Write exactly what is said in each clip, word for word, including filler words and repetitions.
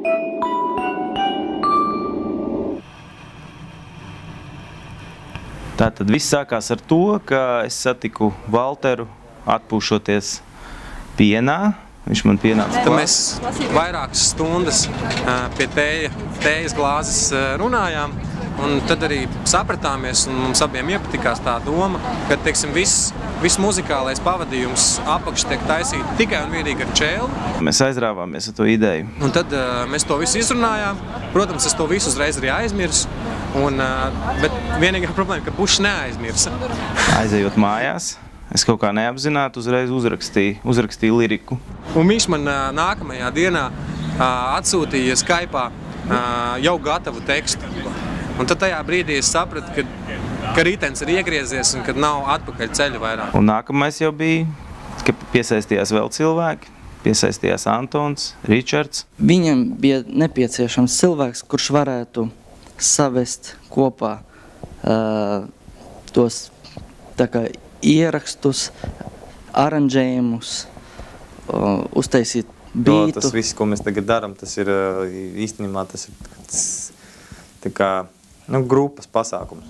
Tātad viss sākās ar to, ka es satiku Valteru atpūšoties pienā. Viņš man pienāca klāt. Mēs vairākas stundas pie tēja, tējas glāzes runājām, un tad arī sapratāmies, un mums abiem iepatikās tā doma, ka, teiksim, viss, viss muzikālais pavadījums apakš tiek taisīt tikai un vienīgi ar čēli. Mēs aizrāvāmies ar to ideju. Un tad uh, mēs to visu izrunājām. Protams, es to visu uzreiz arī aizmirsu, un, uh, bet vienīgā problēma, ka Pušs neaizmirsa. Aizejot mājās, es kaut kā neapzināti uzreiz uzrakstīju, uzrakstīju liriku. Un viņš man uh, nākamajā dienā uh, atsūtīja Skype'ā uh, jau gatavu tekstu. Un tad tajā brīdī es sapratu, ka, ka ritens ir iegriezies un ka nav atpakaļ ceļa vairāk. Un nākamais jau bija, ka piesaistījās vēl cilvēki. Piesaistījās Antons, Rihards. Viņam bija nepieciešams cilvēks, kurš varētu savest kopā uh, tos tā kā ierakstus, aranžējumus, uh, uztaisīt bītu. Jo tas viss, ko mēs tagad daram, tas ir īstenībā tas ir tas, tā kā nu, grupas pasākums.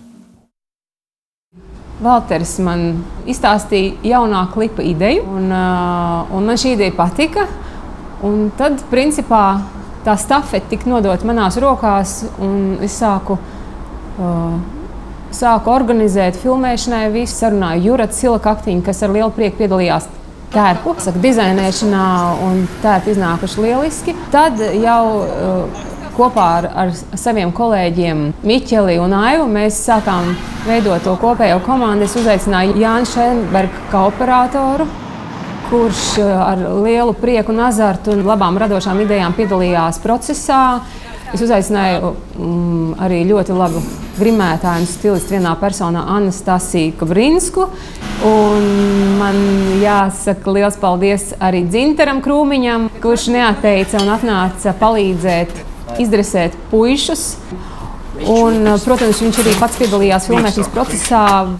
Valteris man izstāstīja jaunā klipa ideju, un, uh, un man šī ideja patika. Un tad, principā, tā stafete tika nodota manās rokās, un es sāku, uh, sāku organizēt filmēšanai visu. Sarunāju Juratu Silakaktiņu, kas ar lielu prieku piedalījās tērpu, saka, dizainēšanā, un tērpi iznākuši lieliski. Tad jau uh, kopā ar, ar saviem kolēģiem Miķeli un Aivu mēs sākām veidot to kopējo komandu. Es uzaicināju Jāni Šenbergu kā operatoru, kurš ar lielu prieku un azartu un labām radošām idejām piedalījās procesā. Es uzaicināju um, arī ļoti labu grimētāju un stilistu vienā personā Anastasiju Kabrinsku. Un man jāsaka liels paldies arī Dzintaram Krūmiņam, kurš neatteica un atnāca palīdzēt izdresēt puišus. Un, protams, viņš arī pats piedalījās filmēšanas procesā.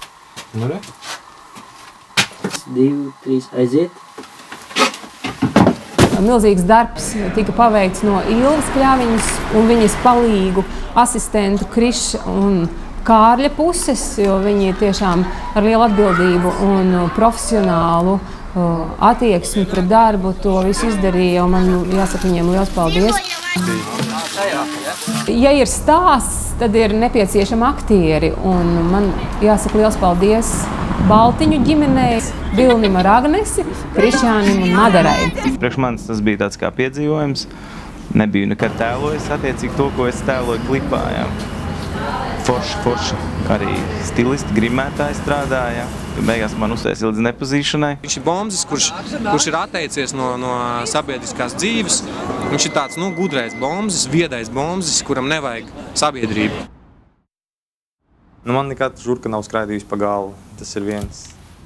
Divi, trīs, aiziet. Milzīgs darbs tika paveikts no Ilgas Kļaviņas un viņas palīgu asistentu Kriša un Kārļa puses, jo viņi tiešām ar lielu atbildību un profesionālu attieksmi pret darbu to visu izdarīja, un man jāsaka viņiem liels paldies. Ja ir stāsts, tad ir nepieciešami aktieri, un man jāsaka liels paldies Baltiņu ģimenei, Vilnim ar Agnesi, Krišānim un Madarai. Priekš manis tas bija tāds kā piedzīvojums. Nebiju nekad tēlojis attiecīgi to, ko es tēloju klipā. Jā. Forši, forši. Arī stilisti, grimētāji strādāja. Beigās man uztaisīja līdz nepazīšanai. Viņš ir bombzis, kurš, kurš ir atteicies no, no sabiedriskās dzīves. Viņš ir tāds nu, gudrais bombzis, viedais bombzis, kuram nevajag sabiedrību. Nu, man nekad žurka nav skraidījusi pa galvu. Tas ir viens.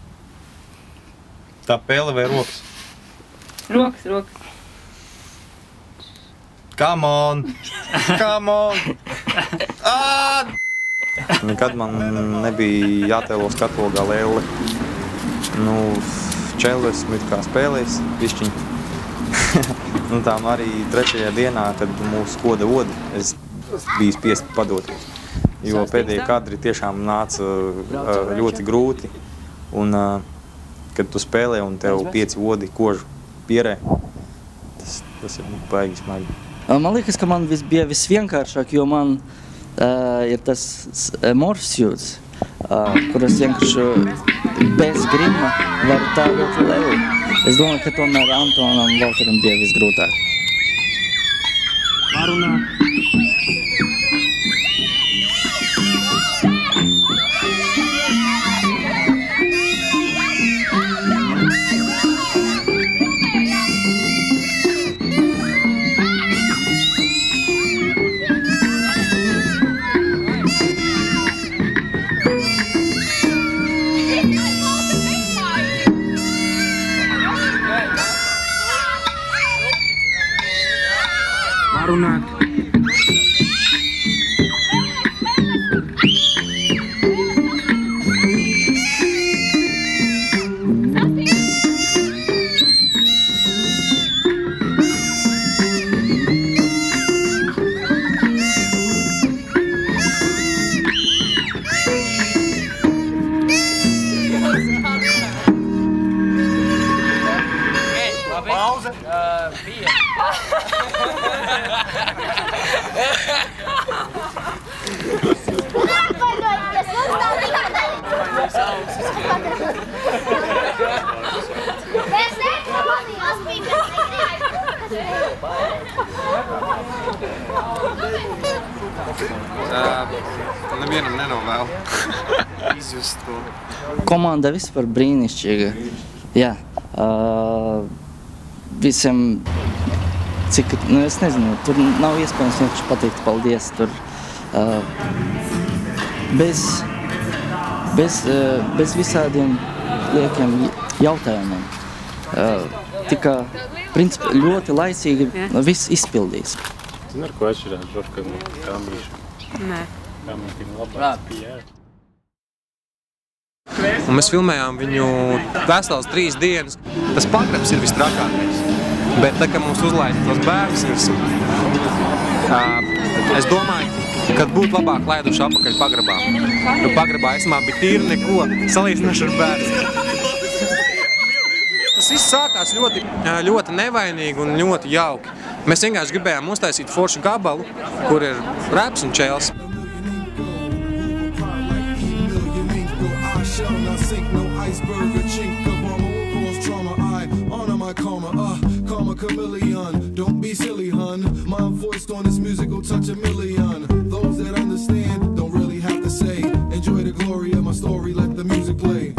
Tā pēle vai rokas? Rokas, rokas. Come on! Come on! Ah! Nekad man nebija jātēlo skatologā lēli. Nu, čeli esmu it kā spēlējis, višķiņ. Nu, tām arī trešajā dienā, kad mūsu koda odi, es biju spiest padoties. Jo pēdējie kadri tiešām nāca ļoti grūti. Un, kad tu spēlē un tev pieci odi kožu pierē, tas, tas ir baigi smagi. Man liekas, ka man vis bija visvienkāršāk, jo man uh, ir tas morfsjūts, uh, kuras vienkārši bez grima var tā ļoti levi. Es domāju, ka tomēr Antonam un Valteram bija visgrūtāk. Marunā. Marunāt. Uh, nevienam nenovēlu izjust to. Komanda vispār brīnišķīga. Jā. Uh, visiem, cik, nu es nezinu, tur nav iespējams vienkārši pateikt paldies. Tur uh, bez, bez, uh, bez visādiem liekiem jautājumiem. Uh, tika, principā, ļoti laicīgi viss izpildīs. Zini, ar ko atšķirās Džorka no kāmīša? Nē. Kāmīša ir labāk pieeja. Un mēs filmējām viņu veselas trīs dienas. Tas pagrabs ir vistrakākais. Bet tā, ka mums uzlaida tos bērnus virsū, es domāju, kad būtu labāk laiduši apakaļ pagrabā. Nu, pagrabā esmā bija tīri neko salīdzinoši ar bērnu. Tas viss sākās ļoti, ļoti nevainīgi un ļoti jauki. Mēs vienkārši gribējām uztaisīt foršu gabalu, kur ir raps un čēls. Chameleon, don't be silly, hun. My voice on this music will touch a million. Those that understand don't really have to say. Enjoy the glory of my story, let the music play.